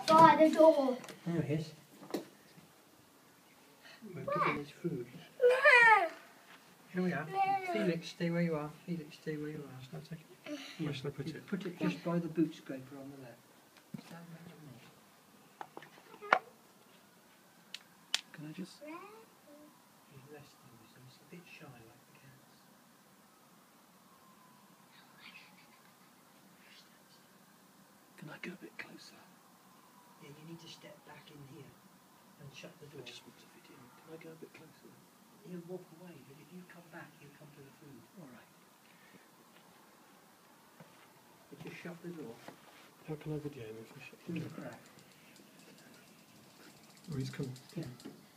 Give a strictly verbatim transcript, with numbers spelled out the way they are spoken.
by the door. There he is. We're giving his food. Here we are. Felix, stay where you are. Felix, stay where you are. Shall I take it? Where shall I put it? Put it just by the boot scraper on the left. Stand back on me. Can I just... He's resting, so he's a bit shy like the cats. Can I go a bit closer? Yeah, you need to step back in here and shut the door. I just want to fit in. Can I go a bit closer? He'll walk away, but if you come back, he'll come to the food. Alright. But just shut the door. How can I video him if I shut the Through door? the crack. Oh, he's coming. Yeah.